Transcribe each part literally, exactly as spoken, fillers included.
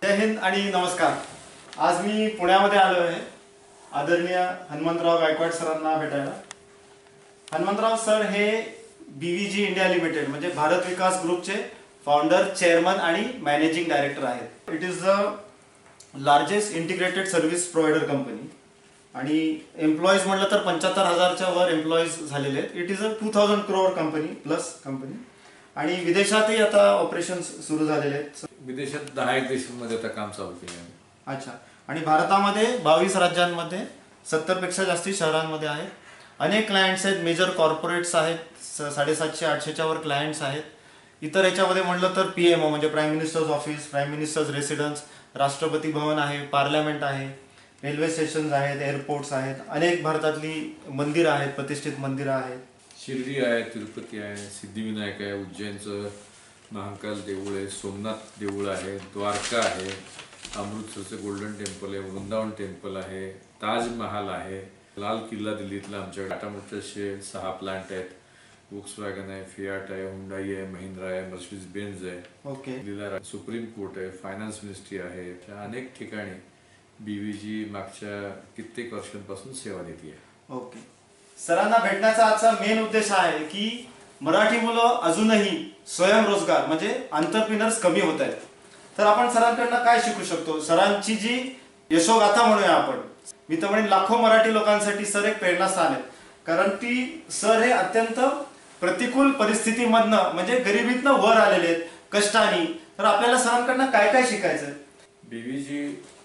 जय हिंद आणि नमस्कार। आज मी पुण्यामध्ये आलो आहे आदरणीय हनुमंतराव गायकवाड सरांना भेटायला। हनुमंतराव सर हे बीव्हीजी इंडिया लिमिटेड म्हणजे भारत विकास ग्रुपचे फाउंडर, चेअरमन आणि मॅनेजिंग डायरेक्टर आहेत। It is the largest integrated service provider company आणि एम्प्लॉईज म्हटलं तर पंच्याहत्तर हजारच्या वर एम्प्लॉईज झालेले आहेत। It is a two thousand crore company plus company आणि विदेशातही आता ऑपरेशन्स सुरू झालेले आहेत। विदेशात दहा एक देशांमध्ये आता काम चालू केले आहे। अच्छा, आणि भारतामध्ये बावीस राज्यांमध्ये सत्तर पेक्षा जास्ती शहरांमध्ये आहेत। अनेक क्लायंट्स आहेत, मेजर कॉर्पोरेट्स आहेत, साडेसातशे आठशेच्या वर क्लायंट्स आहेत। इतर याच्यामध्ये म्हटलं तर पी एम ओ म्हणजे prime minister's office, prime minister's residence, Rashtrapati Bhavan आहे, पार्लमेंट आहे, रेल्वे स्टेशन्स आहेत, एअरपोर्ट्स आहेत, अनेक भारतातली मंदिरं आहेत, प्रतिष्ठित मंदिरं आहेत। शिर्डी आहे, तिरुपती आहे, सिद्धिविनायक आहे, उज्जैनचं महाकाल देऊळ आहे, सोमनाथ देऊळ आहे, द्वारका आहे, अमृतसरचं गोल्डन टेम्पल आहे, वृंदावन टेम्पल आहे, ताजमहाल आहे, लाल किल्ला दिल्लीतला आमच्याकडे टाटा मोटर्सचे सहा प्लांट आहेत, वोक्सवॅगन आहे, फियाट आहे, हुंडाई आहे, महिंद्रा आहे, मर्सिडीज बेंझ आहे, ओके, दिल्लीला सुप्रीम कोर्ट आहे, फायनान्स मिनिस्ट्री आहे। अशा अनेक ठिकाणी बीव्हीजी मागच्या कित्येक वर्षांपासून सेवा देते आहे। ओके, सरांना भेटण्याचा आजचा मेन उद्देश आहे की मराठी मुलं अजूनही स्वयंरोजगार म्हणजे एंटरप्रेन्योर्स कमी होत आहेत, तर आपण सरांकडनं काय शिकू शकतो? सरांची जी यशोगाथा म्हणूया आपण, मी तर म्हणेन लाखो मराठी लोकांसाठी सर एक प्रेरणास्थान आहेत, कारण ती सर हे अत्यंत प्रतिकूल परिस्थितीमधनं म्हणजे गरिबीतनं वर आलेले आहेत, कष्टाने। तर आपल्याला सरांकडनं काय काय शिकायचं? बीव्हीजी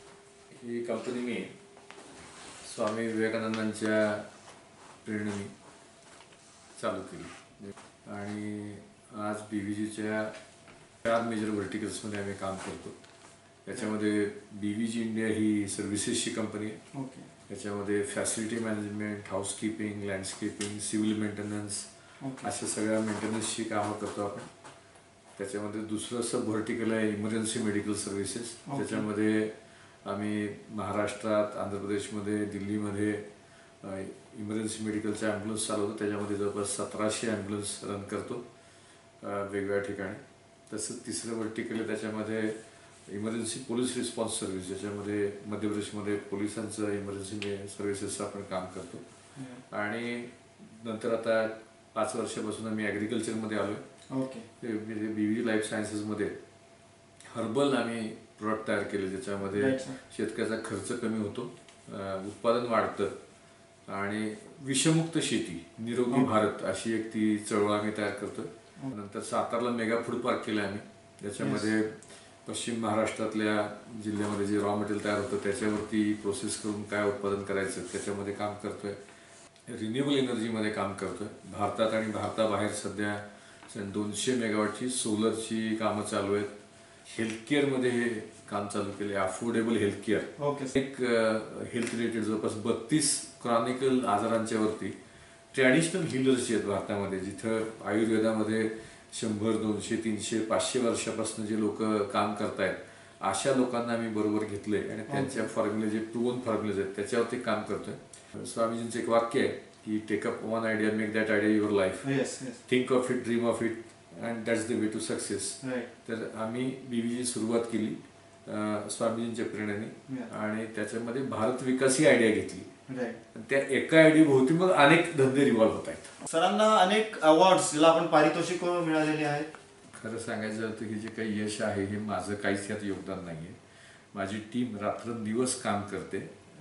ही कंपनी मी स्वामी विवेकानंदांच्या प्रेरणेने चालू केली आणि आज बीव्हीजीच्या चार मेजर व्हर्टिकल्समध्ये आम्ही काम करतो। त्याच्यामध्ये बीव्हीजी इंडिया ही सर्व्हिसेसची कंपनी आहे। ओके, त्याच्यामध्ये facility management, housekeeping, landscaping, civil maintenance अशा सगळ्या मेंटेनन्सची कामं करतो आपण। त्याच्यामध्ये दुसरं सब व्हर्टिकल आहे इमर्जन्सी मेडिकल सर्व्हिसेस, ज्याच्यामध्ये आम्ही महाराष्ट्रात, आंध्र प्रदेशमध्ये, दिल्लीमध्ये इमर्जन्सी मेडिकलचे ॲम्ब्युलन्स चालवतो। त्याच्यामध्ये जवळपास सतराशे ॲम्ब्युलन्स रन करतो वेगवेगळ्या ठिकाणी। तसंच तिसरं व्हर्टिकल आहे त्याच्यामध्ये इमर्जन्सी पोलीस रिस्पॉन्स सर्व्हिस, ज्याच्यामध्ये मध्य प्रदेशमध्ये पोलिसांचं इमर्जन्सी सर्व्हिसेसचं आपण काम करतो। आणि नंतर आता पाच वर्षापासून आम्ही ॲग्रिकल्चरमध्ये आलो आहे। ओके, बीव्हीजी लाईफ सायन्सेसमध्ये हर्बल आम्ही प्रोडक्ट तयार केले, ज्याच्यामध्ये शेतकऱ्याचा खर्च कमी होतो, उत्पादन वाढतं आणि विषमुक्त शेती, निरोगी भारत अशी एक ती चळवळ आम्ही तयार करतो। नंतर सातारला मेगा फूड पार्क केलं आम्ही, ज्याच्यामध्ये पश्चिम महाराष्ट्रातल्या जिल्ह्यामध्ये जे रॉ मटेरियल तयार होतं त्याच्यावरती प्रोसेस करून काय उत्पादन करायचं त्याच्यामध्ये काम करतोय। रिन्युएबल एनर्जीमध्ये काम करतोय भारतात आणि भारताबाहेर सध्या दोनशे मेगावॉटची सोलरची कामं चालू आहेत। हेल्थकेअरमध्ये हे काम चालू केले, अफोर्डेबल हेल्थकेअर, एक हेल्थ रिलेटेड जवळपास बत्तीस क्रॉनिकल आजारांच्या वरती ट्रॅडिशनल हिलर्स जे आहेत भारतामध्ये, जिथं आयुर्वेदामध्ये शंभर दोनशे तीनशे पाचशे वर्षापासून जे लोक काम करतायत अशा लोकांना आम्ही बरोबर घेतले आणि त्यांच्या फॉर्म्युले जे प्रूव्हन फॉर्म्युलेज आहेत त्याच्यावरती काम करतोय। स्वामीजींचं एक वाक्य आहे की take up one idea, make that idea your life, think of it, dream of it and that's the way to success. तर आम्ही बीव्हीजी सुरुवात केली स्वामीजींच्या प्रेरणेने आणि त्याच्यामध्ये भारत विकास ही आयडिया घेतली। त्या एका आयडिया भोवती मग अनेक धंदे रिव्हॉल्व्ह होत आहेत। सरांना अनेक अवॉर्ड्स ज्याला आपण पारितोषिक मिळालेली आहेत। खरं सांगायचं तर हे जे काही यश आहे हे माझं काहीच यात योगदान नाही आहे। माझी टीम रात्रंदिवस काम करते,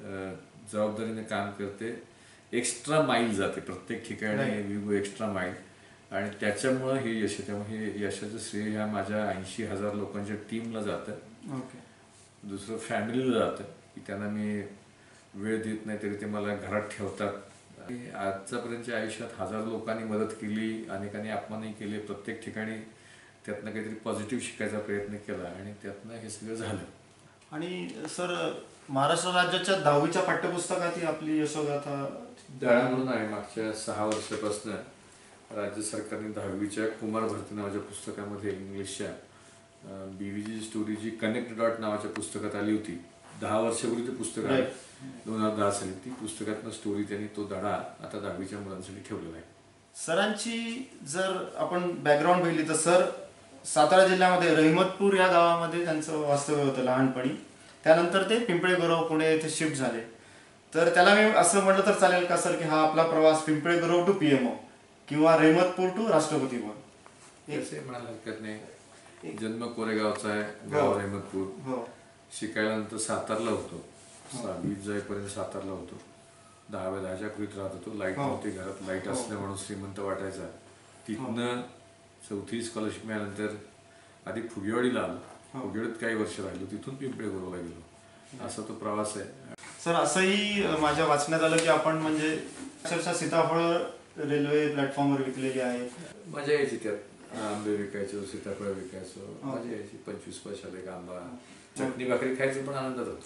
जबाबदारीने काम करते, एक्स्ट्रा माईल जाते प्रत्येक ठिकाणी, वी गो एक्स्ट्रा माईल, आणि त्याच्यामुळं हे यश आहे। त्यामुळे हे यशाचं श्रेय ह्या माझ्या ऐंशी हजार लोकांच्या टीमला जातं। दुसरं फॅमिलीला जातं की त्यांना मी वेळ देत नाही तरी ते मला घरात ठेवतात। आजच्यापर्यंतच्या आयुष्यात हजार लोकांनी मदत केली, अनेकांनी अपमानही केले, प्रत्येक ठिकाणी त्यातनं काहीतरी पॉझिटिव्ह शिकायचा प्रयत्न केला आणि त्यातनं हे सगळं झालं। आणि सर महाराष्ट्र राज्याच्या दहावीच्या पाठ्यपुस्तकात ही आपली यशोगाथा दळा म्हणून आहे। मागच्या सहा वर्षापासून राज्य सरकारने दहावीच्या कुमार भरती नावाच्या पुस्तकामध्ये इंग्लिशच्या बीव्हीजी स्टोरी जी कनेक्ट डॉट नावाच्या पुस्तकात आली होती, दहा वर्षापूर्वी ते पुस्तक आहे, दोन हजार दहा साली ती पुस्तकातनं स्टोरी त्यांनी तो धडा आता दहावीच्या मुलांसाठी ठेवलेला आहे। सरांची जर आपण बॅकग्राऊंड बघितली तर सर सातारा जिल्ह्यामध्ये रहिमतपूर या गावामध्ये त्यांचं वास्तव्य होतं लहानपणी. त्यानंतर ते पिंपळे गुरव पुणे येथे शिफ्ट झाले. तर त्याला मी असं म्हटलं तर चालेल का सर की हा आपला प्रवास पिंपळे गुरव टू पीएमओ किंवा रहिमतपूर टू राष्ट्रपती भवन. असे म्हणायला हरकत नाही. जन्म कोरेगावचा आहे, गाव रहिमतपूर. हो. शिकायला नंतर सातारला होतो. सहावीत जाईपर्यंत सातारला होतो. दहाव्या दहाच्या खोलीत राहत होतो. लाईट नव्हती घरात. लाईट असल्या म्हणून श्रीमंत वाटायचा. तिथनं चौथी स्कॉलरशिप मिळाल्यानंतर आधी फुगेवाडीला आलो. फुगेवाडीत काही वर्ष राहिलो. तिथून पिंपळे गुरवला गेलो. असा तो प्रवास आहे. सर असंही माझ्या वाचण्यात आलं की आपण म्हणजे अक्षरशः सीताफळ रेल्वे प्लॅटफॉर्मवर विकलेली आहे. मजा यायची त्यात. आंबे विकायचो, सीताफळ विकायचो, मजा यायची. पंचवीस पैशाला एक आंबा, चटणी भाकरी खायची पण आनंदात होतो.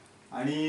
आणि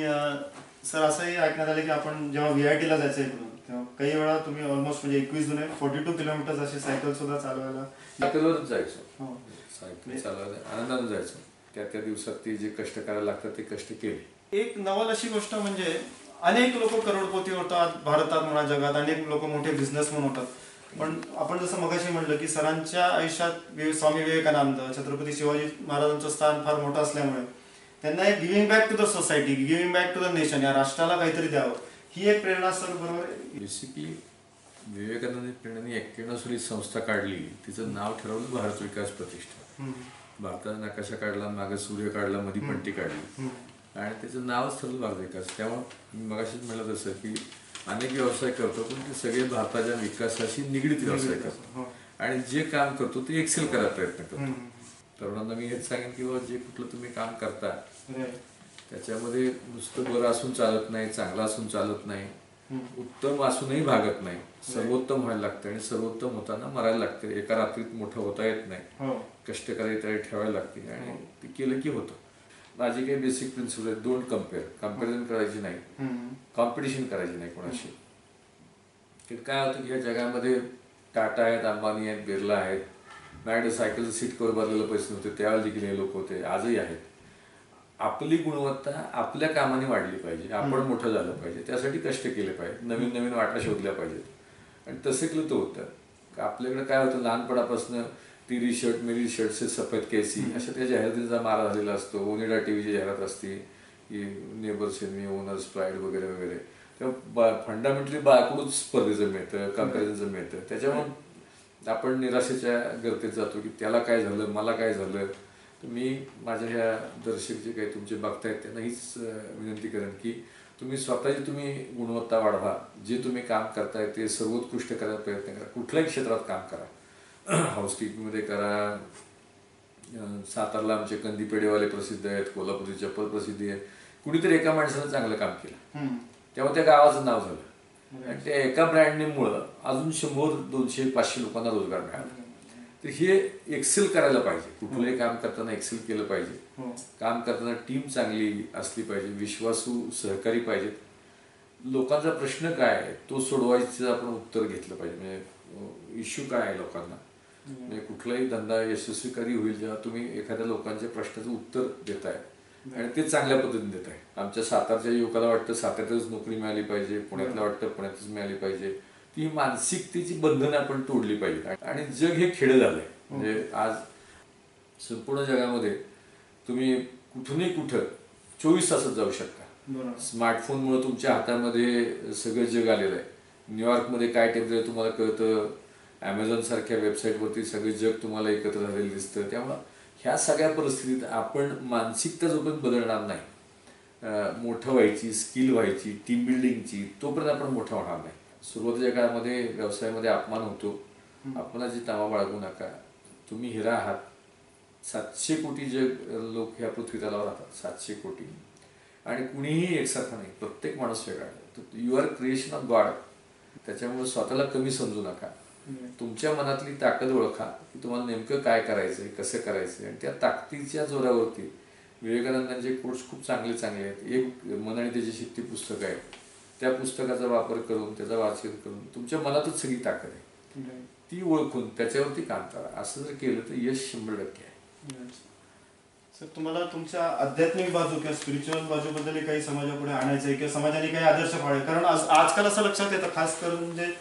सर असंही ऐकण्यात आलं की आपण जेव्हा व्ही आय टीला जायचं इकडून तेव्हा काही वेळा तुम्ही ऑलमोस्ट म्हणजे एकवीस जुने फोर्टी टू किलोमीटर्स अशी सायकल सुद्धा चालवायला. सायकलवरच जायचो. सायकल चालवायला आनंदाने जायचो. त्या त्या दिवसात ते जे कष्ट करायला लागतात ते कष्ट केले. एक नवल अशी गोष्ट म्हणजे अनेक लोक करोडपती होतात भारतात म्हणा, जगात अनेक लोक मोठे बिझनेसमॅन होतात. पण आपण जसं मगाशी म्हटलं की सरांच्या आयुष्यात स्वामी विवेकानंद, छत्रपती शिवाजी महाराजांचं स्थान फार मोठं असल्यामुळे त्यांना एक giving back to the society, giving back to the nation, या राष्ट्राला काहीतरी द्यावं ही एक प्रेरणा सर बरोबर. बेसिकली विवेकानंद प्रेरणेने एक्क्याण्णव साली संस्था काढली. तिचं नाव ठरवलं भारत विकास प्रतिष्ठान. भारताचा नकाशा काढला, मागे सूर्य काढला, मध्ये पट्टी काढली आणि त्याचं नावच ठरलं भारत विकास. तेव्हा मी मगाशीच म्हटलं तसं की अनेक व्यवसाय करतो पण ते सगळे भारताच्या विकासाशी निगडीत व्यवसाय करतो आणि जे काम करतो ते एक्सेल करायला प्रयत्न करतो. तरुणांना मी हेच सांगेन की बाबा जे कुठलं तुम्ही काम करता त्याच्यामध्ये नुसतं बरं असून चालत नाही, चांगलं असून चालत नाही, उत्तम असूनही भागत नाही. सर्वोत्तम व्हायला लागतं आणि सर्वोत्तम होताना मरायला लागतं. एका रात्रीत मोठं होता येत नाही. कष्ट करायला तयारी ठेवायला लागते आणि ते केलं की होतं. माझी काही बेसिक प्रिन्सिपल आहे. Don't compare. कम्पॅरिझन करायची नाही, कॉम्पिटिशन करायची नाही कोणाशी. काय होतं की या जगामध्ये टाटा आहेत, अंबानी आहेत, बिर्ला आहेत. माझ्याकडे सायकलचं सीट कवर भरलेलं पैसे नव्हते त्यावेळेला देखील हे लोक होते, आजही आहेत. आपली गुणवत्ता आपल्या कामाने वाढली पाहिजे. आपण मोठं झालं पाहिजे, त्यासाठी कष्ट केले पाहिजे, नवीन नवीन वाटा शोधल्या पाहिजेत आणि तसं केलं तर होतं. आपल्याकडे काय होतं लहानपणापासून तिरी शर्ट मेरी शर्ट से सफेद केसी अशा त्या जाहिरातीचा मारा झालेला असतो. ओनिडा टीव्हीची जाहिरात असते की नेबर्स मी ओनर्स प्राईड वगैरे वगैरे. तेव्हा फंडामेंटली बाळाकडूनच स्पर्धेचं मिळतं, कम्पॅरिझनचं मिळतं. त्याच्यामुळे आपण निराशेच्या गर्तेत जातो की त्याला काय झालं, मला काय झालं. तर मी माझ्या ह्या दर्शक जे काही तुमचे बघतायत त्यांना हीच विनंती करेन की तुम्ही स्वतःची तुम्ही गुणवत्ता वाढवा. जे तुम्ही काम करताय ते सर्वोत्कृष्ट करायला प्रयत्न करा. कुठल्याही क्षेत्रात काम करा. हाऊसकीपिंगमध्ये करा. सातारला आमचे कंदी पेढेवाले प्रसिद्ध आहेत, कोल्हापूरची चप्पल प्रसिद्धी आहे. कुणीतरी एका माणसानं चांगलं काम केलं तेव्हा त्या गावाचं नाव झालं आणि त्या एका ब्रँडनेमुळं अजून शंभर दोनशे पाचशे लोकांना रोजगार मिळाला. तर हे एक्सेल करायला पाहिजे. कुठलंही काम करताना एक्सेल केलं पाहिजे. काम करताना टीम चांगली असली पाहिजे, विश्वासू सहकारी पाहिजेत. लोकांचा प्रश्न काय आहे तो सोडवायचं आपण उत्तर घेतलं पाहिजे. म्हणजे इश्यू काय आहे लोकांना. म्हणजे कुठलाही धंदा यशस्वी कधी होईल जेव्हा तुम्ही एखाद्या लोकांच्या प्रश्नाचं उत्तर देताय आणि ते चांगल्या पद्धतीने देताय. आमच्या सातारच्या युवकाला वाटतं साताऱ्यातच नोकरी मिळाली पाहिजे, पुण्यातला वाटतं पुण्यातच मिळाली पाहिजे. ती मानसिकतेची बंधनं आपण तोडली पाहिजे. आणि जग हे खेडं झालंय. म्हणजे आज संपूर्ण जगामध्ये तुम्ही कुठूनही कुठं चोवीस तासात जाऊ शकता. स्मार्टफोनमुळे तुमच्या हातामध्ये सगळं जग आलेलं आहे. न्यूयॉर्कमध्ये काय टेम्परेचर तुम्हाला कळतं. ॲमेझॉन सारख्या वेबसाईटवरती सगळे जग तुम्हाला एकत्र झालेलं दिसतं. त्यामुळं ह्या सगळ्या परिस्थितीत आपण मानसिकता जोपर्यंत बदलणार नाही, मोठं व्हायची, स्किल व्हायची, टीम बिल्डिंगची, तोपर्यंत आपण मोठं होणार नाही. सुरुवातीच्या काळामध्ये व्यवसायामध्ये अपमान होतो. अपमानाची तामा बाळगू नका. तुम्ही हिरा आहात. सातशे कोटी जग लोक ह्या पृथ्वी तलावर राहतात. सातशे कोटी आणि कुणीही एकसारखं नाही. प्रत्येक माणूस वेगळा आहे. You are creation of God. त्याच्यामुळे स्वतःला कमी समजू नका. तुमच्या मनातली ताकद ओळखा की तुम्हाला नेमकं काय करायचंय, कसं करायचंय आणि त्या ताकदीच्या जोरावरती विवेकानंदांचे कोर्स खूप चांगले चांगले आहेत. एक मन आणि त्याची शक्ती पुस्तक आहे. त्या पुस्तकाचा वापर करून त्याचा वाचन करून तुमच्या मनातच सगळी ताकद आहे ती ओळखून त्याच्यावरती काम करा. असं जर केलं तर यश शंभर टक्के आहे. सर तुम्हाला तुमच्या आध्यात्मिक बाजू किंवा स्पिरिच्युअल बाजूबद्दल काही समाजापुढे आणायचं आहे किंवा समाजाने काही आदर्श पाळले. कारण आज आजकाल असं लक्षात येतं खास करून जे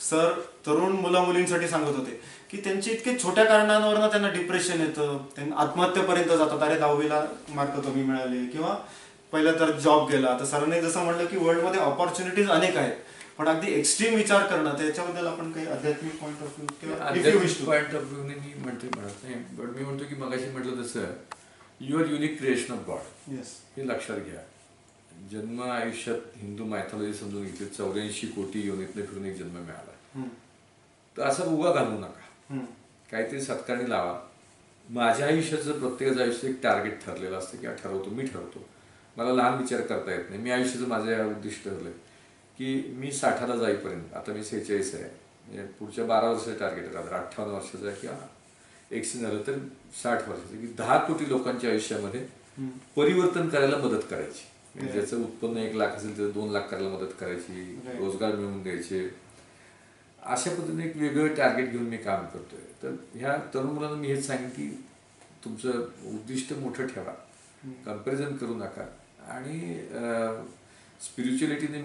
सर तरुण मुला मुलींसाठी सांगत होते की त्यांची इतके छोट्या कारणांवरनं त्यांना डिप्रेशन येतं, त्यांना आत्महत्येपर्यंत जातात. अरे दहावीला मार्क कमी मिळाले किंवा पहिलं तर जॉब गेला. तर सरांनी जसं म्हणलं की वर्ल्डमध्ये ऑपॉर्च्युनिटीज अनेक आहेत, पण अगदी एक्स्ट्रीम विचार करणं त्याच्याबद्दल आपण काही आध्यात्मिक पॉईंट ऑफ व्ह्यू किंवा पॉईंट ऑफ व्ह्यूने मी म्हणते म्हणत नाही, पण मी म्हणतो की मगाशी म्हटलं तसं you are unique creation of God. Yes, हे लक्षात घ्या. जन्म आयुष्यात हिंदू मायथॉलॉजी समजून घेतली चौऱ्याऐंशी कोटी योनीतनं फिरून एक जन्म मिळाला. तर असं उगा घालू नका, काहीतरी सत्कारणी लावा. माझ्या आयुष्याचं प्रत्येकाचं आयुष्य एक टार्गेट ठरलेलं असतं किंवा ठरवतो मी ठरवतो. मला लहान विचार करता येत नाही. मी आयुष्याचं माझं उद्दिष्ट ठरलंय की मी साठाला जाईपर्यंत, आता मी सेहेचाळीस आहे, म्हणजे पुढच्या बारा वर्षाचं टार्गेट आहे, अठ्ठावन्न वर्षाचं आहे किंवा एकशे झालं तर साठ वर्षाचं, की दहा कोटी लोकांच्या आयुष्यामध्ये परिवर्तन करायला मदत करायची. म्हणजे ज्याचं उत्पन्न एक लाख असेल त्याचं दोन लाख करायला मदत करायची, रोजगार मिळवून द्यायचे. अशा पद्धतीने एक वेगळं टार्गेट घेऊन मी काम करतोय. तर ह्या तरुण मुलांना मी हेच सांगेन की तुमचं उद्दिष्ट मोठं ठेवा, कम्पॅरिझन करू नका. आणि स्पिरिच्युअलिटीने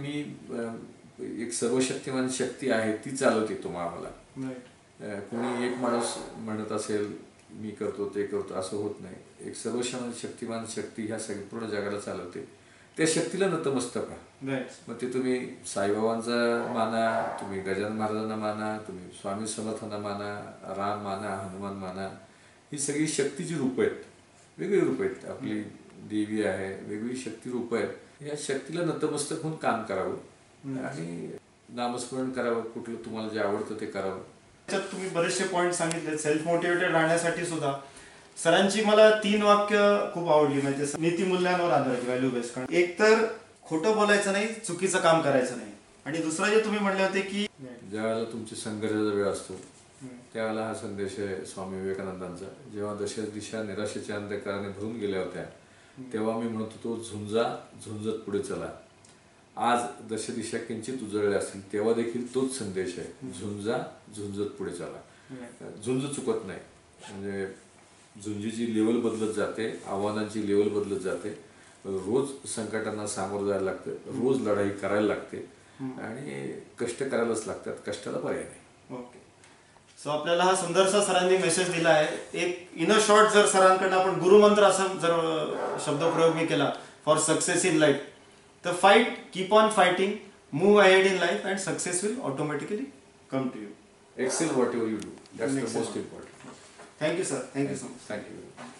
मी एक सर्वशक्तिमान शक्ती आहे ती चालवते तुम्हाला. कोणी एक माणूस म्हणत असेल मी करतो ते करतो असं होत नाही. एक सर्वशक्तिमान शक्ती ह्या संपूर्ण जगाला चालवते. त्या शक्तीला नतमस्तक व्हा. मग ते तुम्ही साईबाबांचा माना, तुम्ही गजानन महाराजांना माना, तुम्ही स्वामी समर्थांना माना, राम माना, हनुमान माना. ही सगळी शक्तीची रूपं आहेत, वेगळी रूपं आहेत. आपली देवी आहे, वेगळी शक्ती रूपं आहेत. या शक्तीला नतमस्तक होऊन काम करावं आणि नामस्मरण करावं, कुठलं तुम्हाला जे आवडतं ते करावं. त्याच्यात तुम्ही बरेचसे पॉईंट सांगितले. सेल्फ मोटिवेटेड राहण्यासाठी सुद्धा सरांची मला तीन वाक्य खूप आवडली. म्हणजे नीतिमूल्यांवर आधारित, व्हॅल्यू बेस्ड. एक तर खोटं बोलायचं नाही, चुकीचं काम करायचं नाही. आणि दुसरं जे तुम्ही म्हणले होते की ज्यावेळेला तुमची संघर्षाचा वेळ असतो त्यावेळेला हा संदेश आहे स्वामी विवेकानंदांचा. जेव्हा दश दिशा निराशेच्या अंधकाराने भरून गेल्या होत्या तेव्हा मी म्हणत होतो झुंजा झुंजत पुढे चला. आज दशदिशा किंचित उजळल्या असतील तेव्हा देखील तोच संदेश आहे, झुंजा झुंजत पुढे चला. झुंज चुकत नाही. म्हणजे झुंजीची लेवल बदलत जाते, आव्हानांची लेवल बदलत जाते. रोज संकटांना सामोरं जायला लागतं, रोज लढाई करायला लागते आणि कष्ट करायलाच लागतात. कष्टाला पर्याय नाही. ओके. सो आपल्याला हा सुंदरसा सरांनी मेसेज दिला आहे. एक इन अ शॉर्ट जर सरांकडनं आपण गुरुमंत्र असं जर शब्दप्रयोग मी केला फॉर सक्सेस इन लाईफ, तर fight, keep on fighting, move ahead in life and success will automatically come to you. Excel whatever you do, that's the most important. Thank you sir. Thank you so much. Thank you.